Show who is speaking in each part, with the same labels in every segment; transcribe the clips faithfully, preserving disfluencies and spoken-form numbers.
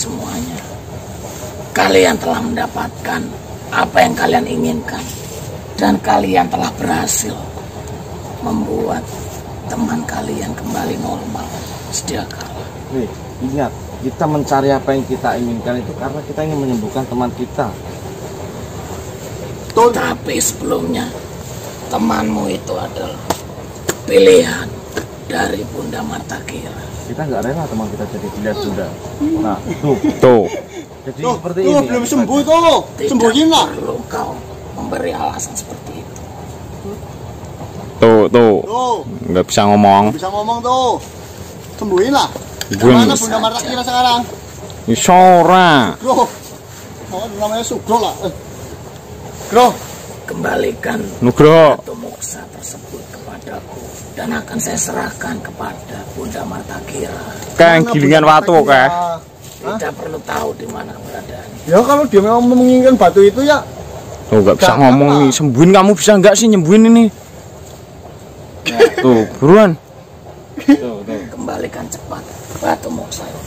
Speaker 1: semuanya. Kalian telah mendapatkan apa yang kalian inginkan. Dan kalian telah berhasil membuat teman kalian kembali normal sedia kala.
Speaker 2: Nih, ingat, kita mencari apa yang kita inginkan itu karena kita ingin menyembuhkan teman kita.
Speaker 1: Tuh. Tapi sebelumnya, temanmu itu adalah pilihan dari Bunda Martakira.
Speaker 2: Kita nggak rela teman kita jadi pilihan Bunda. Nah, tuh,
Speaker 3: tuh.
Speaker 2: Jadi
Speaker 4: tuh,
Speaker 2: seperti
Speaker 4: tuh,
Speaker 2: ini.
Speaker 4: belum sembuh tuh. Sembuhin lah.
Speaker 1: Perlu kau memberi alasan seperti itu.
Speaker 3: Tuh, tuh.
Speaker 4: Tuh.
Speaker 3: Nggak bisa ngomong.
Speaker 4: Bisa ngomong tuh. Sembuhin lah.
Speaker 3: Sembuhin.
Speaker 4: Mana Bunda Martakira sekarang?
Speaker 3: Isora.
Speaker 4: Bro. Oh, namanya Sugro lah. Eh. Bro,
Speaker 1: Kembalikan
Speaker 3: Nugroho.
Speaker 1: batu moksa tersebut kepadaku dan akan saya serahkan kepada Bunda Martakira.
Speaker 3: Kayak gilingan watu kayak.
Speaker 1: Tidak perlu tahu di mana beradaannya.
Speaker 4: ya kalau dia memang menginginkan batu itu ya.
Speaker 3: Tuh nggak bisa
Speaker 4: Gak
Speaker 3: ngomong
Speaker 4: apa.
Speaker 3: nih. Sembuhin kamu bisa nggak sih nyembuhin ini? Tuh, buruan.
Speaker 2: Tuh, tuh.
Speaker 1: Kembalikan cepat batu moksa itu.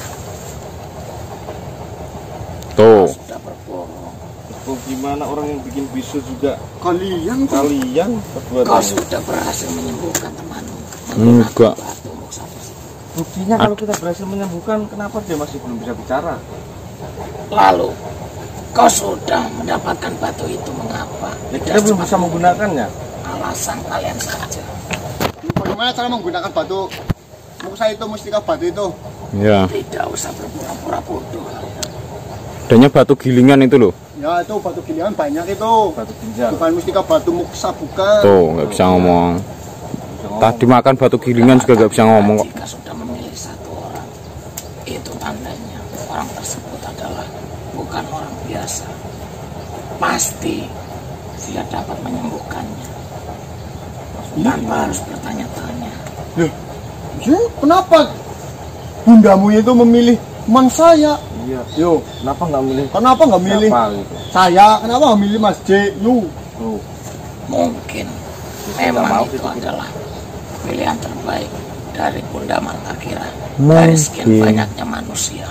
Speaker 3: Tuh.
Speaker 1: Sudah berbohong.
Speaker 2: Tuh, gimana orang yang bikin bisu juga
Speaker 4: Kalian tuh.
Speaker 2: kalian berdua.
Speaker 1: Kau sudah berhasil menyembuhkan temanmu.
Speaker 3: Enggak.
Speaker 1: Batu moksa tersebut.
Speaker 2: Buktinya kalau kita berhasil menyembuhkan, kenapa dia masih belum bisa bicara?
Speaker 1: Lalu kau sudah mendapatkan batu itu mengapa?
Speaker 2: Ya, kita belum bisa menggunakannya.
Speaker 1: Alasan kalian saja.
Speaker 4: Bagaimana cara menggunakan batu moksa itu, mustika batu itu?
Speaker 3: Ya.
Speaker 1: Tidak usah berpura-pura bodoh kalian.
Speaker 3: Adanya batu gilingan itu loh.
Speaker 4: Ya itu batu gilingan banyak itu.
Speaker 2: Batu ginjal.
Speaker 4: Bukan mustika batu moksa, bukan.
Speaker 3: Tuh, nggak bisa ngomong. Tadi makan batu gilingan juga nggak bisa ngomong kok.
Speaker 1: Jika sudah memilih satu orang, itu tandanya orang tersebut adalah bukan orang biasa. Pasti dia dapat menyembuhkannya tanpa harus bertanya-tanya.
Speaker 4: Loh, ya, kenapa bundamu itu memilih teman saya?
Speaker 2: Iya.
Speaker 4: Yo,
Speaker 2: Kenapa nggak milih?
Speaker 4: kenapa nggak milih
Speaker 2: Siapa gitu?
Speaker 4: saya? Kenapa nggak milih Mas J? Yo,
Speaker 2: Tuh.
Speaker 1: Mungkin
Speaker 2: nggak
Speaker 1: memang
Speaker 2: mau
Speaker 1: itu
Speaker 2: gitu.
Speaker 1: adalah pilihan terbaik dari Bunda Martakira dari sekian
Speaker 3: Mungkin.
Speaker 1: banyaknya manusia.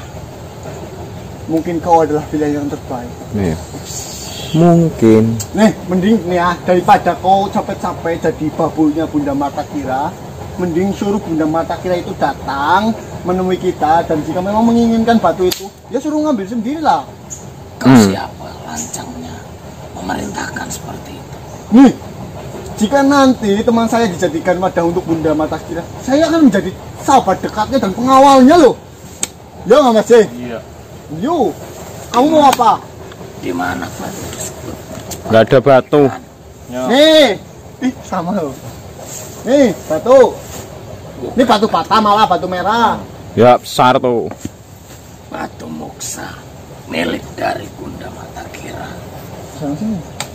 Speaker 4: mungkin kau adalah pilihan yang terbaik.
Speaker 3: Iya. Mungkin.
Speaker 4: Nih, mending nih ya, daripada kau capek-capek jadi babunya Bunda Martakira, mending suruh Bunda Martakira itu datang menemui kita, dan jika memang menginginkan batu itu, ya suruh ngambil sendiri lah.
Speaker 1: Kau
Speaker 3: Hmm.
Speaker 1: siapa lancangnya memerintahkan seperti itu?
Speaker 4: Nih, jika nanti teman saya dijadikan wadah untuk Bunda Martakira, saya akan menjadi sahabat dekatnya dan pengawalnya loh. Ya nggak Mas J?
Speaker 2: Iya.
Speaker 4: Yo, kamu mau apa?
Speaker 1: Di mana batu tersebut?
Speaker 3: Nggak ada batu.
Speaker 2: Ya.
Speaker 4: Nih, ih sama loh. Nih, batu. Ini batu bata malah batu merah.
Speaker 3: Ya besar tuh.
Speaker 1: Batu moksa milik dari Bunda Martakira.
Speaker 4: Sana sini.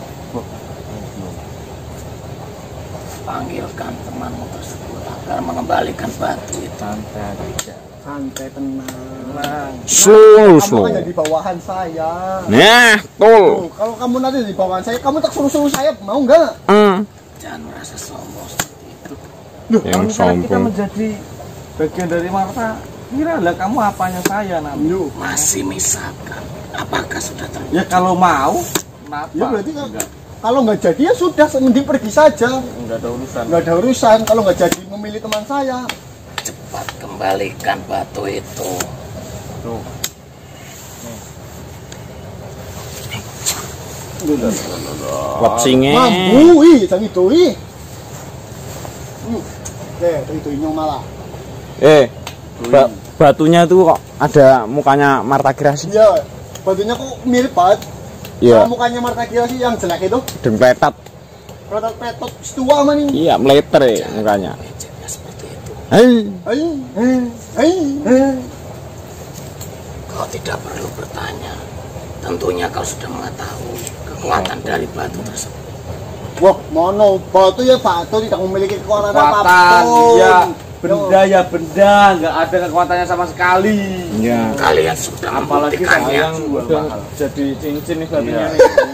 Speaker 1: Panggilkan temanmu tersebut agar mengembalikan batu itu.
Speaker 2: Santai aja.
Speaker 4: Santai, tenang.
Speaker 2: Tenang.
Speaker 3: Slow,
Speaker 4: Kamu
Speaker 3: slow.
Speaker 4: kan jadi bawahan saya.
Speaker 3: Nah, tuh.
Speaker 4: Tuh, kalau kamu nanti jadi bawahan saya, kamu tak suruh-suruh saya, mau nggak?
Speaker 3: Hmm.
Speaker 1: Jangan merasa sombong seperti itu.
Speaker 4: Loh,
Speaker 3: Yang
Speaker 2: Kalau misalnya kita
Speaker 3: sombong.
Speaker 2: menjadi bagian dari Marta, kira lah kamu apanya saya nanti?
Speaker 4: yuk.
Speaker 1: Masih misalkan, apakah sudah terwujud?
Speaker 2: Ya kalau mau, kenapa?
Speaker 4: Ya berarti kan,
Speaker 2: Enggak,
Speaker 4: kalau nggak jadi ya sudah, mending pergi saja.
Speaker 2: enggak ada urusan.
Speaker 4: Nggak ada urusan kalau nggak jadi memilih teman saya.
Speaker 1: Cepat kembalikan batu itu.
Speaker 2: Tuh.
Speaker 3: Wapsinge.
Speaker 4: Mampu, ih, jangan itu, ih. Hmm. Eh, itu inyong malah.
Speaker 3: Eh, ba- batunya tuh kok ada mukanya Martakira sih?
Speaker 4: Iya, batunya kok mirip banget.
Speaker 3: Iya,
Speaker 4: Sama mukanya Martakira sih yang jelek itu.
Speaker 3: dempletat.
Speaker 4: Petot-petot setua mah nih.
Speaker 3: Iya, meleter ya mukanya.
Speaker 1: Ejeknya seperti itu.
Speaker 3: Hei,
Speaker 4: Hai, hai, hai, hai.
Speaker 1: Kau tidak perlu bertanya. Tentunya kau sudah mengetahui kekuatan dari batu tersebut.
Speaker 4: Wah, mono batu ya batu, tidak memiliki kekuatan
Speaker 2: Kekuatan,
Speaker 4: apapun.
Speaker 2: ya benda ya benda, nggak ada kekuatannya sama sekali.
Speaker 3: iya.
Speaker 1: Kalian sudah
Speaker 2: Apalagi
Speaker 1: membuktikannya.
Speaker 2: yang udah
Speaker 3: jadi cincin nih
Speaker 2: batunya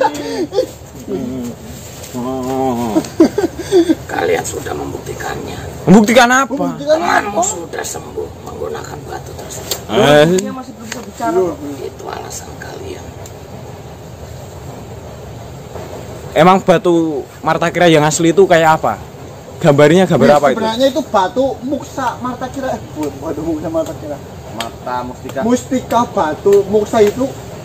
Speaker 3: Oh.
Speaker 1: Kalian sudah membuktikannya.
Speaker 3: Membuktikan apa?
Speaker 4: Buktikan
Speaker 1: Temanmu
Speaker 4: apa?
Speaker 1: sudah sembuh menggunakan batu tersebut.
Speaker 3: Eh,
Speaker 2: Dia masih belum bisa
Speaker 4: pacaran.
Speaker 1: Itu alasan kalian.
Speaker 3: Emang batu Martakira yang asli itu kayak apa? Gambarnya gambar
Speaker 4: Ini
Speaker 3: apa itu?
Speaker 4: sebenarnya itu batu muksa Martakira. Eh, bukan batu muksa Martakira.
Speaker 2: Mata mustika.
Speaker 4: Mustika batu muksa itu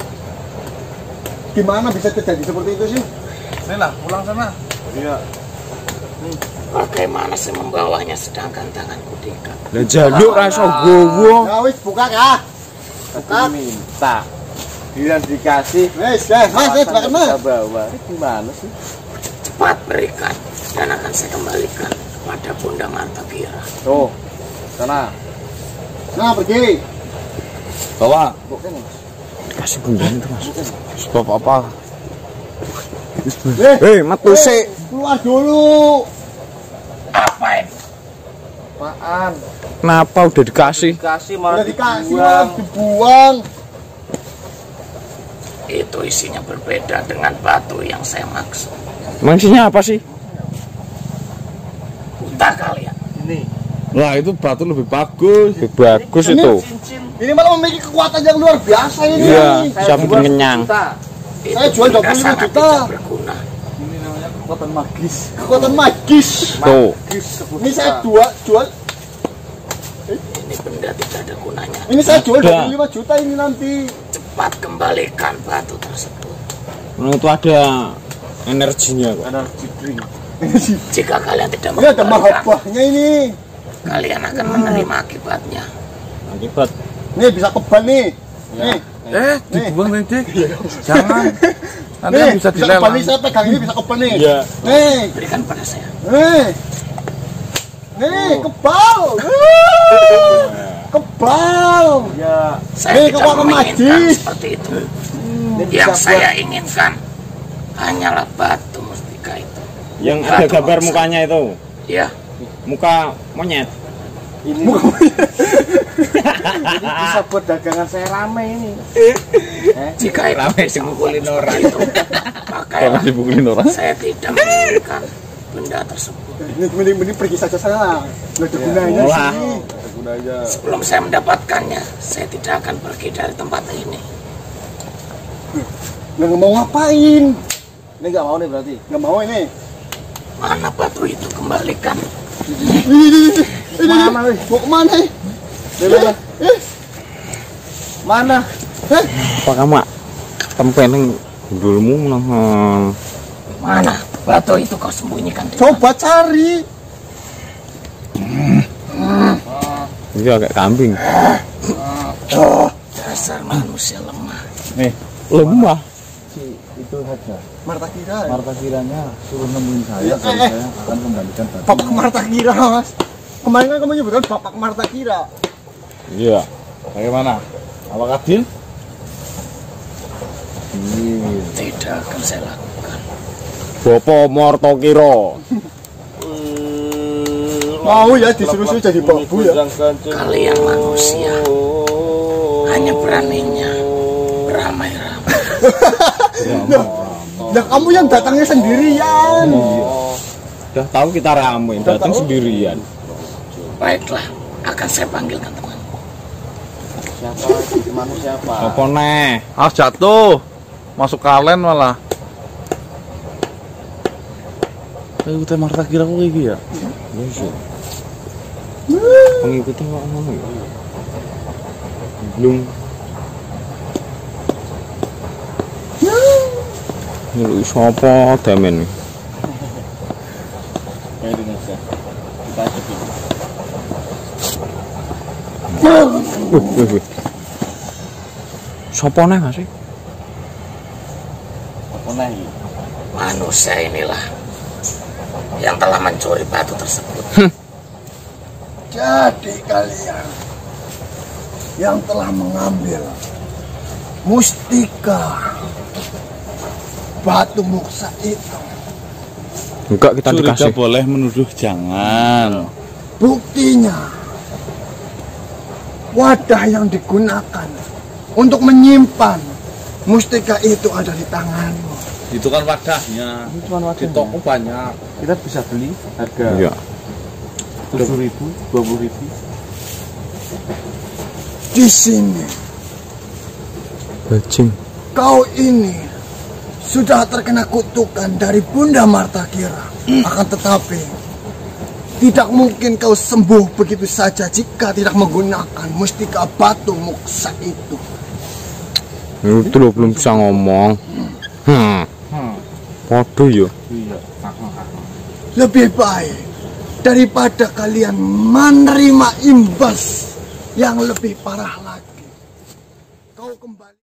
Speaker 4: gimana bisa terjadi seperti itu sih?
Speaker 2: Ini lah, pulang sana. Iya.
Speaker 1: Bagaimana sih membawanya sedangkan tanganku diikat?
Speaker 3: Lah jaluk rasa gowo.
Speaker 4: Ya wis buka ya.
Speaker 2: Tapi minta. Bilang dikasih.
Speaker 4: Wis, guys, Mas, wis
Speaker 2: alasan
Speaker 4: kena.
Speaker 2: bisa bawa. Ini gimana sih?
Speaker 1: Cepat berikan dan akan saya kembalikan kepada Bunda Martakira.
Speaker 2: Tuh. Sana.
Speaker 4: Nah, pergi.
Speaker 2: Bawa.
Speaker 3: Kasih bunda itu mas. Sebab apa?
Speaker 4: Eh,
Speaker 3: Hei, metu
Speaker 4: eh,
Speaker 3: sik.
Speaker 4: keluar dulu.
Speaker 1: Apa ini?
Speaker 2: Apaan?
Speaker 3: Kenapa udah dikasih?
Speaker 2: Dikasih
Speaker 4: Udah
Speaker 2: malah
Speaker 4: dikasih,
Speaker 2: dibuang.
Speaker 4: malah dibuang.
Speaker 1: Itu isinya berbeda dengan batu yang saya maksud.
Speaker 3: Maksudnya apa sih?
Speaker 1: Entah kalian.
Speaker 2: Ini.
Speaker 5: Lah itu batu lebih bagus.
Speaker 3: Lebih bagus
Speaker 4: Ini-
Speaker 3: itu.
Speaker 4: Ini malah memiliki kekuatan yang luar biasa ini.
Speaker 3: Iya,
Speaker 4: Saya
Speaker 3: bisa bikin kenyang.
Speaker 1: Itu
Speaker 4: Saya jual
Speaker 1: benda
Speaker 4: dua puluh lima
Speaker 1: sangat
Speaker 4: juta.
Speaker 1: tidak berguna.
Speaker 2: Ini namanya kekuatan magis.
Speaker 4: Kekuatan magis.
Speaker 3: Tuh.
Speaker 2: Magis kebun.
Speaker 4: Ini saya jual, jual.
Speaker 1: Ini benda tidak ada gunanya.
Speaker 4: Ini saya jual
Speaker 3: Ada.
Speaker 4: dua puluh lima juta ini nanti.
Speaker 1: Cepat kembalikan batu tersebut.
Speaker 3: Nah, itu ada energinya kok.
Speaker 2: Energy drink.
Speaker 1: Jika kalian tidak
Speaker 4: Ini ada
Speaker 1: mengembalikan,
Speaker 4: mahabbahnya ini.
Speaker 1: kalian akan menerima akibatnya.
Speaker 3: Akibat
Speaker 4: Nih bisa kebal nih. Nih,
Speaker 5: Eh, dibuang nih, Dik. Jangan. Nanti
Speaker 4: nih
Speaker 5: bisa
Speaker 4: bisa kebal
Speaker 5: dilelang.
Speaker 4: nih. Saya pegang ini bisa kebal nih.
Speaker 3: Iya.
Speaker 4: Nih,
Speaker 1: Berikan pada saya.
Speaker 4: nih, nih kebal. Kebal.
Speaker 2: Ya.
Speaker 1: Saya
Speaker 4: Nih,
Speaker 1: tidak
Speaker 4: kekuatan
Speaker 1: menginginkan
Speaker 4: magis.
Speaker 1: seperti itu.
Speaker 2: Ini
Speaker 1: Yang
Speaker 2: bisa
Speaker 1: saya inginkan hanyalah batu mustika itu.
Speaker 3: yang ada
Speaker 1: Batu
Speaker 3: gambar
Speaker 1: bangsa.
Speaker 3: mukanya itu.
Speaker 1: Ya,
Speaker 3: Muka monyet.
Speaker 2: ini ini bisa buat dagangan saya rame ini. Eh,
Speaker 1: jika itu
Speaker 3: Rame
Speaker 1: bisa
Speaker 3: dipukulin
Speaker 1: membuat
Speaker 3: orang.
Speaker 1: itu, pakailah.
Speaker 5: Dipukulin orang.
Speaker 1: Saya tidak menginginkan benda tersebut.
Speaker 4: Ini mending mending pergi saja sana. Nggak ada gunanya
Speaker 3: Olah.
Speaker 4: sini.
Speaker 2: ada gunanya.
Speaker 1: Sebelum saya mendapatkannya, saya tidak akan pergi dari tempat ini.
Speaker 4: Nggak mau ngapain?
Speaker 2: Ini nggak mau nih berarti.
Speaker 4: Nggak mau ini.
Speaker 1: Mana batu itu, kembalikan.
Speaker 4: Ini, ini, ini, ini.
Speaker 2: Mana, weh?
Speaker 4: Mau kemana? Eh?
Speaker 2: Ini mana?
Speaker 4: Eh?
Speaker 2: Mana?
Speaker 4: Eh?
Speaker 3: Apa kamu tempeling dulmu nang
Speaker 1: Mana batu itu kau sembunyikan? di
Speaker 4: Coba cari.
Speaker 3: iya kayak kambing.
Speaker 1: mana? Dasar manusia lemah.
Speaker 2: Nih,
Speaker 3: Lemah.
Speaker 5: Si itu saja.
Speaker 4: Marta Kira.
Speaker 5: Marta kiranya suruh nemuin saya,
Speaker 4: Eh,
Speaker 5: baru
Speaker 4: eh.
Speaker 5: saya akan kembalikan batu.
Speaker 4: Bapak Marta Kira, Mas. Kemarin kan kamu nyebutkan Bapak Marta Kira.
Speaker 3: Iya.
Speaker 5: Bagaimana? Apakah deal? Deal.
Speaker 1: Tidak akan saya lakukan.
Speaker 3: Bopo Martakira.
Speaker 4: Mau ya disuruh-suruh jadi babu ya.
Speaker 1: Kalian manusia hanya beraninya beramai-ramai.
Speaker 4: Nah, kamu yang datangnya sendirian.
Speaker 3: Udah tahu kita rame, datang
Speaker 4: tahu.
Speaker 3: sendirian.
Speaker 1: Baiklah, akan saya panggilkan teman.
Speaker 2: siapa? Temanmu siapa?
Speaker 3: Apa neh?
Speaker 5: Ah jatuh. Masuk kalen malah. Kayak udah Marta kira kok kayak gini ya?
Speaker 3: Iya sih. Pengikutnya kok ngono ya? Belum. Nyeluk sapa damen?
Speaker 2: Kayak ini aja. Kita aja dulu.
Speaker 3: Wih, wih, wih. Sapa neh Mas?
Speaker 2: Apa nih?
Speaker 1: Manusia inilah yang telah mencuri batu tersebut.
Speaker 4: Jadi kalian yang telah mengambil mustika batu muksa itu,
Speaker 3: Enggak, kita
Speaker 5: Curiga
Speaker 3: dikasih.
Speaker 5: boleh menuduh jangan.
Speaker 4: buktinya wadah yang digunakan untuk menyimpan mustika itu ada di tanganmu.
Speaker 5: Itu kan wadahnya.
Speaker 2: Ini cuma
Speaker 5: Di toko banyak.
Speaker 2: kita bisa beli harga
Speaker 3: Iya.
Speaker 2: tujuh ribu, dua puluh ribu.
Speaker 4: Di sini
Speaker 3: Bajing.
Speaker 4: Kau ini sudah terkena kutukan dari Bunda Martakira. Akan tetapi tidak mungkin kau sembuh begitu saja jika tidak menggunakan mustika batu moksa itu.
Speaker 3: Itu lo belum bisa ngomong. Hmm. Podo yo.
Speaker 2: Iya.
Speaker 4: Lebih baik daripada kalian menerima imbas yang lebih parah lagi. Kau kembali